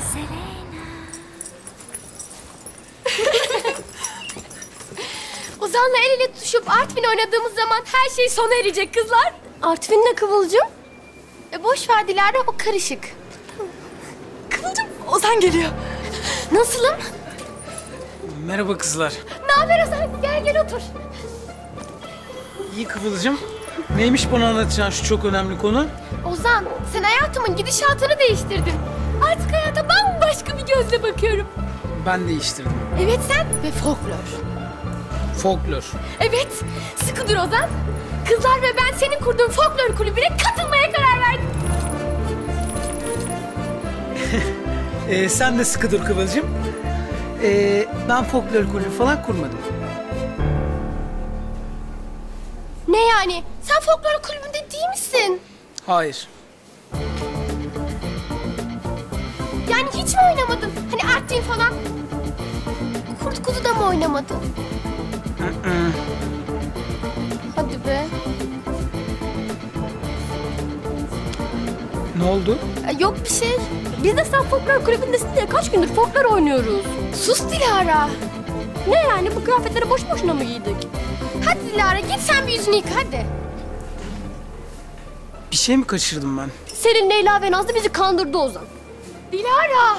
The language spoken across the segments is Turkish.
Selena. Ozan'la el ele tutuşup Artvin oynadığımız zaman her şey sona erecek kızlar. Artvin ne Kıvılcım? Boş ver Dilara, o karışık. Kıvılcım, Ozan geliyor. Nasılım? Merhaba kızlar. Ne haber Ozan? Gel otur. İyi Kıvılcım. Neymiş bana anlatacağın şu çok önemli konu? Ozan, sen hayatımın gidişatını değiştirdin. Artık hayata bambaşka bir gözle bakıyorum. Ben değiştirdim. Evet sen ve folklor. Folklor. Evet, sıkı dur Ozan. Kızlar ve ben senin kurduğun folklor kulübüne katılmaya karar verdim. Sen de sıkı dur Kıvılcım. Ben folklor kulübü falan kurmadım. Ne yani? Sen folklor kulübünde değil misin? Hayır. Yani hiç mi oynamadın? Hani Artvin falan. Kurt kuzu da mı oynamadın? Hadi be. Ne oldu? Yok bir şey. Biz de sen folklor kulübündesin diye kaç gündür folklor oynuyoruz. Sus Dilara. Ne yani, bu kıyafetleri boş boşuna mı giydik? Hadi Dilara, git sen bir yüzünü yıka hadi. Bir şey mi kaçırdım ben? Selin, Leyla ve Nazlı bizi kandırdı Ozan. Dilara.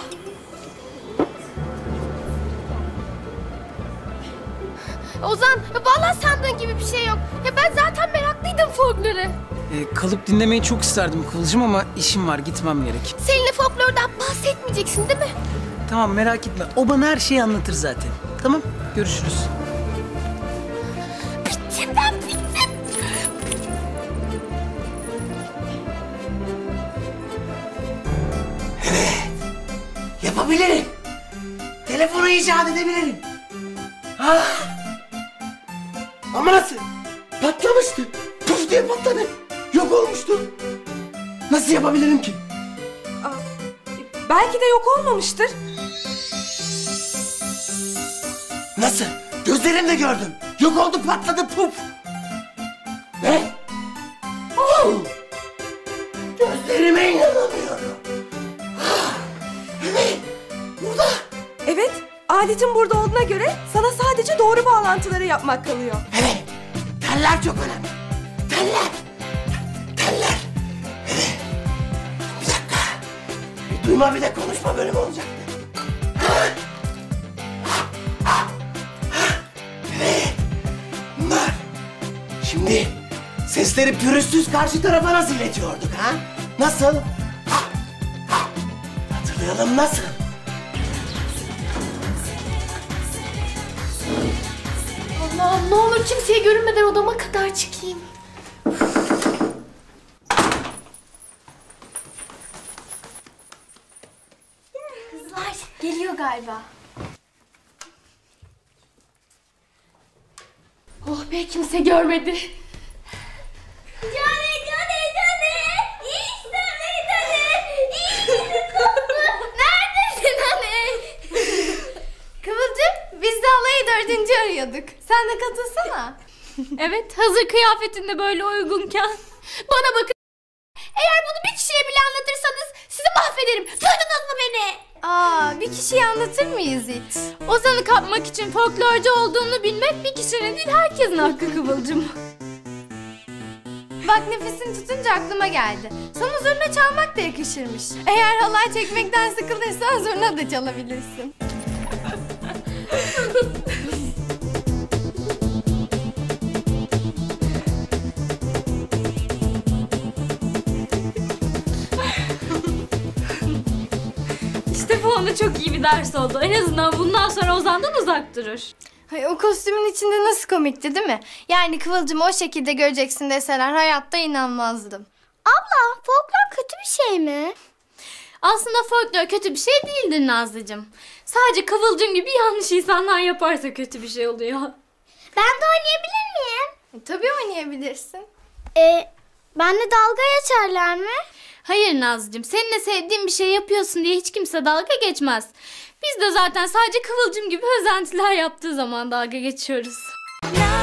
Ozan, vallahi sandığın gibi bir şey yok. Ya ben zaten meraklıydım folklora. Kalıp dinlemeyi çok isterdim Kıvılcım ama işim var, gitmem gerek. Selin'le folklordan bahsetmeyeceksin değil mi? Tamam, merak etme. O bana her şeyi anlatır zaten. Tamam, görüşürüz. Bittim ben, bittim. Yapabilirim. Telefonu icat edebilirim. Ah! Ama nasıl? Patlamıştı. Puf diye patladı. Yok olmuştu. Nasıl yapabilirim ki? Belki de yok olmamıştır. Nasıl? Gözlerimle gördüm. Yok oldu, patladı, puf. Ne? Oh! Gözlerime inanamıyorum. Ah! Evet. Burada. Evet, aletin burada olduğuna göre sana sadece doğru bağlantıları yapmak kalıyor. Evet. Teller çok önemli. Teller. Teller. Evet. Bir dakika. Bir duyma bir de konuşma bölümü olacaktı. Evet. Bunlar. Şimdi sesleri pürüzsüz karşı tarafa nasıl iletiyorduk ha? Nasıl? Hatırlayalım nasıl? Allah'ım, ne olur kimseye görünmeden odama kadar çıkayım. Kızlar geliyor galiba. Oh be, kimse görmedi. Cane, cane, cane. İşte beni cane. İşte neredesin hani? Kıvılcım, biz de alayı 4. arıyorduk. Sen de katılsana. Evet, hazır kıyafetinde böyle uygunken. Bana bakın. Eğer bunu bir kişiye bile anlatırsanız sizi mahvederim. Duydunuz mu beni? Bir kişiye anlatır mıyız hiç? Ozan'ı kapmak için folklorcu olduğunu bilmek bir kişinin değil, herkesin hakkı Kıvılcım. Bak, nefesini tutunca aklıma geldi. Sana zurna çalmak da yakışırmış. Eğer halay çekmekten sıkılırsan zurna da çalabilirsin. İşte bu ona çok iyi bir ders oldu. En azından bundan sonra Ozan'dan uzak durur. Ay, o kostümün içinde nasıl komikti değil mi? Yani Kıvılcım'ı o şekilde göreceksin deseler hayatta inanmazdım. Abla, folklor kötü bir şey mi? Aslında folklor kötü bir şey değildir Nazlıcığım. Sadece Kıvılcım gibi yanlış insanlar yaparsa kötü bir şey oluyor. Ben de oynayabilir miyim? Tabii oynayabilirsin. Benle dalga geçerler mi? Hayır Nazlıcığım, seninle sevdiğin bir şey yapıyorsun diye hiç kimse dalga geçmez. Biz de zaten sadece Kıvılcım gibi özentiler yaptığı zaman dalga geçiyoruz.